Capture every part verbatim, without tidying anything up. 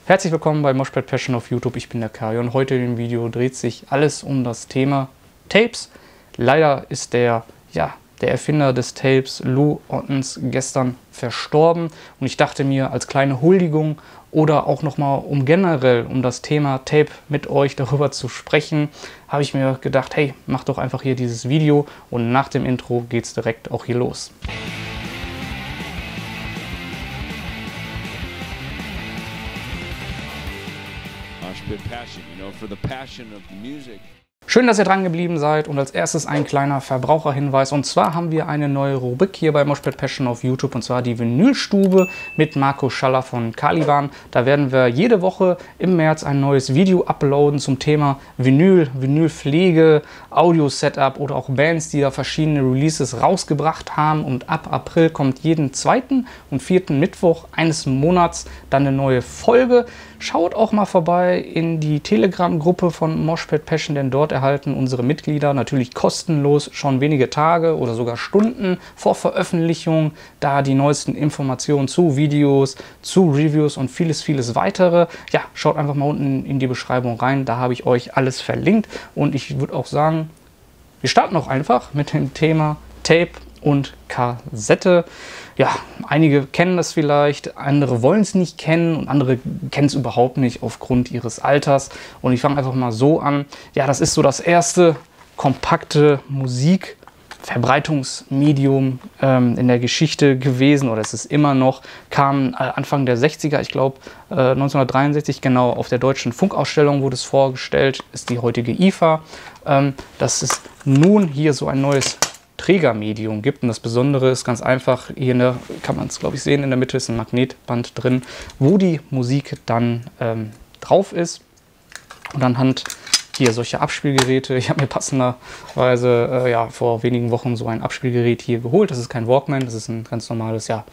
Herzlich willkommen bei Moshpad Passion auf YouTube. Ich bin der Kai und heute im Video dreht sich alles um das Thema Tapes. Leider ist der, ja, der Erfinder des Tapes, Lou Ottens, gestern verstorben. Und ich dachte mir, als kleine Huldigung oder auch nochmal um generell um das Thema Tape mit euch darüber zu sprechen, habe ich mir gedacht, hey, mach doch einfach hier dieses Video und nach dem Intro geht es direkt auch hier los. Passion, you know, for the passion of music. Schön, dass ihr dran geblieben seid und als erstes ein kleiner Verbraucherhinweis. Und zwar haben wir eine neue Rubrik hier bei Moshpad Passion auf YouTube und zwar die Vinylstube mit Marco Schaller von Caliban. Da werden wir jede Woche im März ein neues Video uploaden zum Thema Vinyl, Vinylpflege, Audio-Setup oder auch Bands, die da verschiedene Releases rausgebracht haben. Und ab April kommt jeden zweiten und vierten Mittwoch eines Monats dann eine neue Folge. Schaut auch mal vorbei in die Telegram-Gruppe von Moshpad Passion, denn dort erhalten unsere Mitglieder natürlich kostenlos schon wenige Tage oder sogar Stunden vor Veröffentlichung da die neuesten Informationen zu Videos, zu Reviews und vieles, vieles weitere. Ja, schaut einfach mal unten in die Beschreibung rein, da habe ich euch alles verlinkt und ich würde auch sagen, wir starten auch einfach mit dem Thema Tape und Kassette. Ja, einige kennen das vielleicht, andere wollen es nicht kennen und andere kennen es überhaupt nicht aufgrund ihres Alters. Und ich fange einfach mal so an. Ja, das ist so das erste kompakte Musikverbreitungsmedium ähm, in der Geschichte gewesen, oder es ist immer noch, kam äh, Anfang der sechziger, ich glaube äh, neunzehnhundertdreiundsechzig, genau, auf der Deutschen Funkausstellung wurde es vorgestellt, ist die heutige I F A. Ähm, das ist nun hier so ein neues Trägermedium gibt. Und das Besondere ist ganz einfach, hier in der, kann man es glaube ich sehen, in der Mitte ist ein Magnetband drin, wo die Musik dann ähm, drauf ist. Und anhand hier solche Abspielgeräte, ich habe mir passenderweise äh, ja, vor wenigen Wochen so ein Abspielgerät hier geholt. Das ist kein Walkman, das ist ein ganz normales, ja,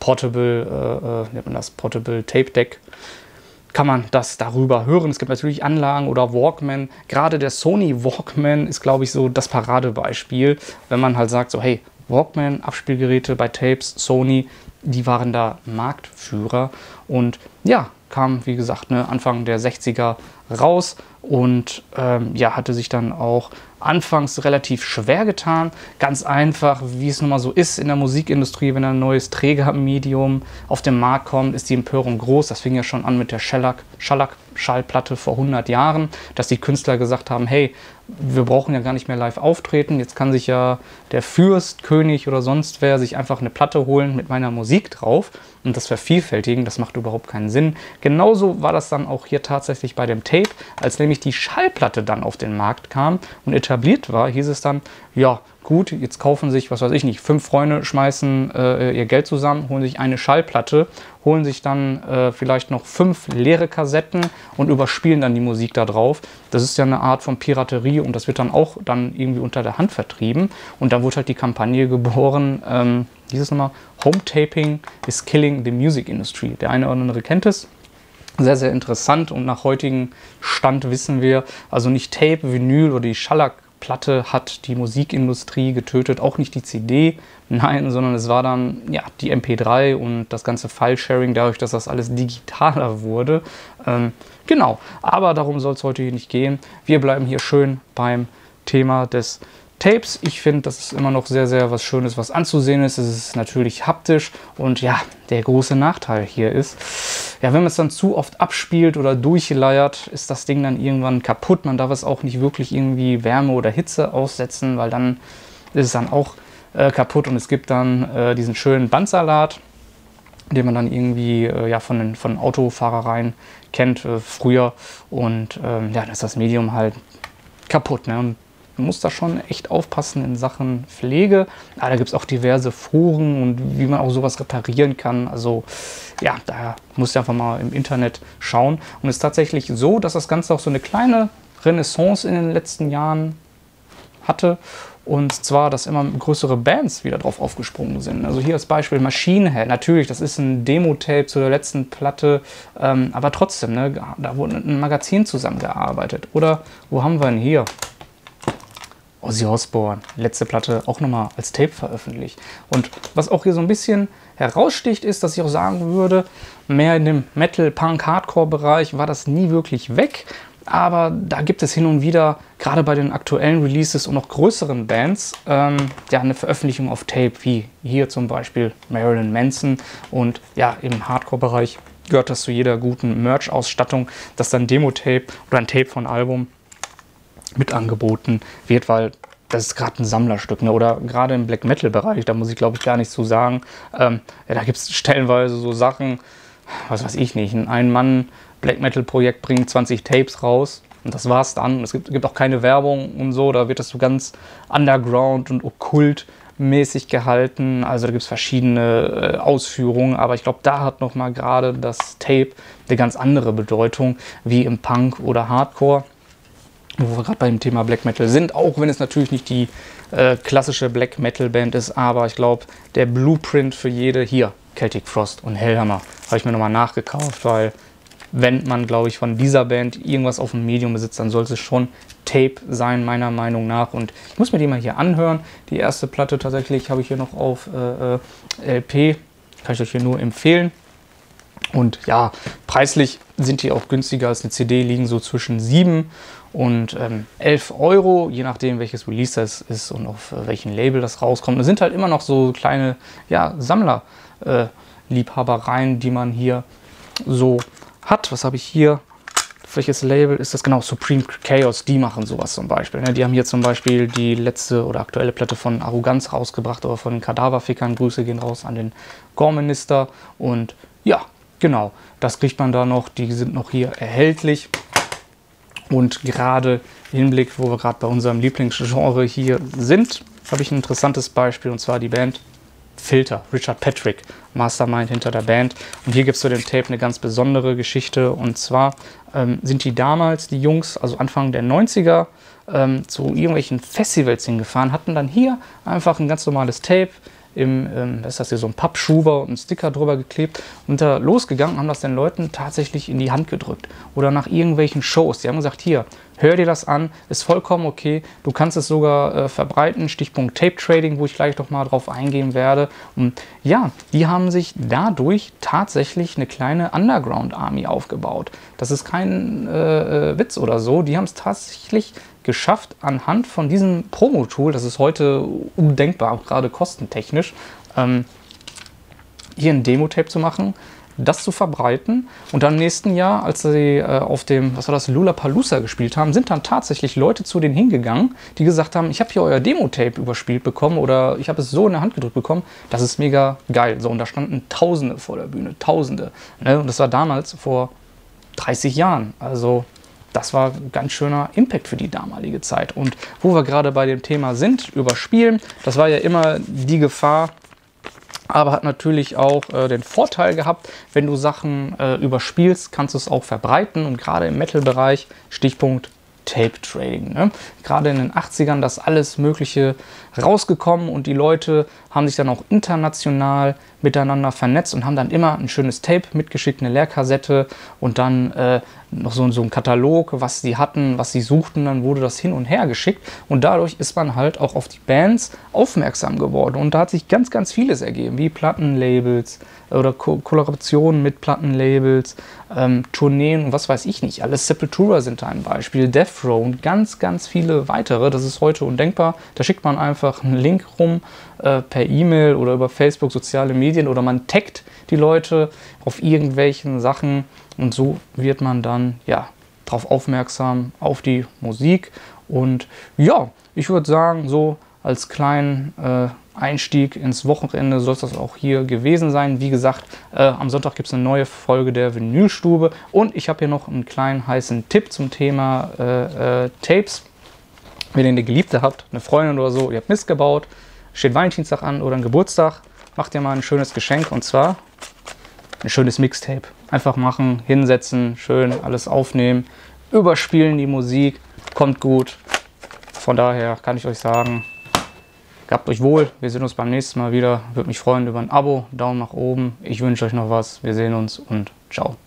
Portable, äh, nennt man das, Portable Tape Deck. Kann man das darüber hören. Es gibt natürlich Anlagen oder Walkman. Gerade der Sony Walkman ist, glaube ich, so das Paradebeispiel, wenn man halt sagt, so hey, Walkman, Abspielgeräte bei Tapes, Sony, die waren da Marktführer und ja, kam, wie gesagt, ne, Anfang der sechziger raus und ähm, ja, hatte sich dann auch anfangs relativ schwer getan. Ganz einfach, wie es nun mal so ist in der Musikindustrie, wenn ein neues Trägermedium auf den Markt kommt, ist die Empörung groß. Das fing ja schon an mit der Shellac, Shellac Schallplatte vor hundert Jahren, dass die Künstler gesagt haben, hey, wir brauchen ja gar nicht mehr live auftreten, jetzt kann sich ja der Fürst, König oder sonst wer sich einfach eine Platte holen mit meiner Musik drauf und das vervielfältigen, das macht überhaupt keinen Sinn. Genauso war das dann auch hier tatsächlich bei dem Tape, als nämlich die Schallplatte dann auf den Markt kam und etabliert war, hieß es dann, ja gut, jetzt kaufen sich, was weiß ich nicht, fünf Freunde schmeißen äh, ihr Geld zusammen, holen sich eine Schallplatte, holen sich dann äh, vielleicht noch fünf leere Kassetten und überspielen dann die Musik da drauf. Das ist ja eine Art von Piraterie und das wird dann auch dann irgendwie unter der Hand vertrieben. Und dann wurde halt die Kampagne geboren, ähm, dieses nochmal, Home Taping is killing the music industry. Der eine oder andere kennt es. Sehr, sehr interessant und nach heutigem Stand wissen wir, also nicht Tape, Vinyl oder die Schellack-Platte hat die Musikindustrie getötet, auch nicht die C D, nein, sondern es war dann ja die M P drei und das ganze File-Sharing, dadurch, dass das alles digitaler wurde. Ähm, genau, aber darum soll es heute hier nicht gehen. Wir bleiben hier schön beim Thema des Tapes. Ich finde, das ist immer noch sehr, sehr was Schönes, was anzusehen ist. Es ist natürlich haptisch und ja, der große Nachteil hier ist, ja, wenn man es dann zu oft abspielt oder durchleiert, ist das Ding dann irgendwann kaputt. Man darf es auch nicht wirklich irgendwie Wärme oder Hitze aussetzen, weil dann ist es dann auch äh, kaputt und es gibt dann äh, diesen schönen Bandsalat, den man dann irgendwie äh, ja, von den von Autofahrereien kennt äh, früher und ähm, ja, dann ist das Medium halt kaputt, ne? Und man muss da schon echt aufpassen in Sachen Pflege. Ja, da gibt es auch diverse Foren und wie man auch sowas reparieren kann. Also ja, da muss ich einfach mal im Internet schauen. Und es ist tatsächlich so, dass das Ganze auch so eine kleine Renaissance in den letzten Jahren hatte. Und zwar, dass immer größere Bands wieder drauf aufgesprungen sind. Also hier als Beispiel Machine Head. Natürlich, das ist ein Demo-Tape zu der letzten Platte. Ähm, aber trotzdem, ne, da wurde ein Magazin zusammengearbeitet. Oder wo haben wir ihn hier? Ozzy Osbourne, letzte Platte auch nochmal als Tape veröffentlicht. Und was auch hier so ein bisschen heraussticht, ist, dass ich auch sagen würde, mehr in dem Metal, Punk, Hardcore-Bereich war das nie wirklich weg. Aber da gibt es hin und wieder, gerade bei den aktuellen Releases und noch größeren Bands, ähm, ja, eine Veröffentlichung auf Tape, wie hier zum Beispiel Marilyn Manson. Und ja, im Hardcore-Bereich gehört das zu jeder guten Merch-Ausstattung, dass dann Demo-Tape oder ein Tape von Album mit angeboten wird, weil das ist gerade ein Sammlerstück, ne? Oder gerade im Black-Metal-Bereich, da muss ich glaube ich gar nichts zu sagen. Ähm, ja, da gibt es stellenweise so Sachen, was weiß ich nicht, ein Ein-Mann- Black-Metal-Projekt bringt zwanzig Tapes raus und das war's dann. Es gibt, gibt auch keine Werbung und so, da wird das so ganz underground und okkult-mäßig gehalten. Also da gibt es verschiedene äh, Ausführungen, aber ich glaube, da hat nochmal gerade das Tape eine ganz andere Bedeutung wie im Punk oder Hardcore, wo wir gerade beim Thema Black Metal sind, auch wenn es natürlich nicht die äh, klassische Black Metal Band ist, aber ich glaube, der Blueprint für jede, hier, Celtic Frost und Hellhammer, habe ich mir nochmal nachgekauft, weil wenn man, glaube ich, von dieser Band irgendwas auf dem Medium besitzt, dann sollte es schon Tape sein, meiner Meinung nach. Und ich muss mir die mal hier anhören. Die erste Platte tatsächlich habe ich hier noch auf äh, L P. Kann ich euch hier nur empfehlen. Und ja, preislich sind die auch günstiger als eine C D, liegen so zwischen sieben und ähm, elf Euro, je nachdem welches Release das ist und auf äh, welchem Label das rauskommt. Das sind halt immer noch so kleine ja, Sammler-Liebhabereien, äh, die man hier so hat. Was habe ich hier? Welches Label ist das? Genau, Supreme Chaos, die machen sowas zum Beispiel. Ne? Die haben hier zum Beispiel die letzte oder aktuelle Platte von Arroganz rausgebracht oder von den Kadaverfickern. Grüße gehen raus an den Gore-Minister. Und ja, genau, das kriegt man da noch. Die sind noch hier erhältlich. Und gerade im Hinblick, wo wir gerade bei unserem Lieblingsgenre hier sind, habe ich ein interessantes Beispiel, und zwar die Band Filter, Richard Patrick, Mastermind hinter der Band. Und hier gibt es zu dem Tape eine ganz besondere Geschichte. Und zwar ähm, sind die damals, die Jungs, also Anfang der neunziger, ähm, zu irgendwelchen Festivals hingefahren, hatten dann hier einfach ein ganz normales Tape, im, ähm, was ist das hier, so ein Pappschuber und einen Sticker drüber geklebt und da losgegangen, haben das den Leuten tatsächlich in die Hand gedrückt. Oder nach irgendwelchen Shows. Die haben gesagt, hier, hör dir das an, ist vollkommen okay, du kannst es sogar äh, verbreiten, Stichpunkt Tape Trading, wo ich gleich noch mal drauf eingehen werde. Und ja, die haben sich dadurch tatsächlich eine kleine Underground-Army aufgebaut. Das ist kein äh, äh, Witz oder so, die haben es tatsächlich geschafft, anhand von diesem Promo-Tool, das ist heute undenkbar, auch gerade kostentechnisch, ähm, hier ein Demo-Tape zu machen, das zu verbreiten und dann im nächsten Jahr, als sie äh, auf dem, was war das, Lollapalooza gespielt haben, sind dann tatsächlich Leute zu denen hingegangen, die gesagt haben, ich habe hier euer Demo-Tape überspielt bekommen oder ich habe es so in der Hand gedrückt bekommen, das ist mega geil. So, und da standen Tausende vor der Bühne, Tausende. Ne? Und das war damals vor dreißig Jahren, also das war ein ganz schöner Impact für die damalige Zeit. Und wo wir gerade bei dem Thema sind, überspielen, das war ja immer die Gefahr, aber hat natürlich auch äh, den Vorteil gehabt, wenn du Sachen äh, überspielst, kannst du es auch verbreiten. Und gerade im Metal-Bereich, Stichpunkt Tape Trading. Ne? Gerade in den achtzigern das alles Mögliche rausgekommen und die Leute haben sich dann auch international miteinander vernetzt und haben dann immer ein schönes Tape mitgeschickt, eine Leerkassette und dann äh, noch so, so ein Katalog, was sie hatten, was sie suchten, dann wurde das hin und her geschickt und dadurch ist man halt auch auf die Bands aufmerksam geworden und da hat sich ganz, ganz vieles ergeben, wie Plattenlabels oder Ko Kollaborationen mit Plattenlabels, ähm, Tourneen und was weiß ich nicht, alles. Sepultura sind da ein Beispiel, Death Row und ganz, ganz viele weitere, das ist heute undenkbar, da schickt man einfach einen Link rum äh, per E-Mail oder über Facebook, soziale Medien oder man taggt die Leute auf irgendwelchen Sachen und so wird man dann ja darauf aufmerksam, auf die Musik. Und ja, ich würde sagen, so als kleinen äh, Einstieg ins Wochenende soll es das auch hier gewesen sein. Wie gesagt, äh, am Sonntag gibt es eine neue Folge der Vinylstube und ich habe hier noch einen kleinen heißen Tipp zum Thema äh, äh, Tapes. Wenn ihr eine Geliebte habt, eine Freundin oder so, ihr habt Mist gebaut, steht Valentinstag an oder ein Geburtstag, macht ihr mal ein schönes Geschenk und zwar ein schönes Mixtape. Einfach machen, hinsetzen, schön alles aufnehmen, überspielen die Musik, kommt gut. Von daher kann ich euch sagen, gehabt euch wohl, wir sehen uns beim nächsten Mal wieder. Würde mich freuen über ein Abo, Daumen nach oben. Ich wünsche euch noch was, wir sehen uns und ciao.